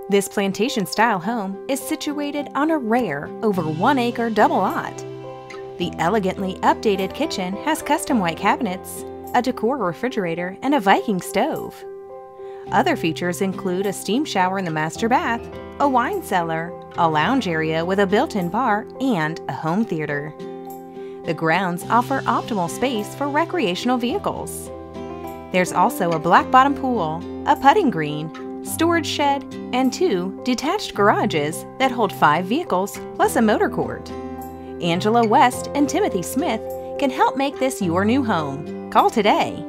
This plantation-style home is situated on a rare, over 1 acre double lot. The elegantly updated kitchen has custom white cabinets, a decor refrigerator, and a Viking stove. Other features include a steam shower in the master bath, a wine cellar, a lounge area with a built-in bar, and a home theater. The grounds offer optimal space for recreational vehicles. There's also a black bottom pool, a putting green, storage shed, and 2 detached garages that hold 5 vehicles plus a motor court. Angela West and Timothy Smith can help make this your new home. Call today.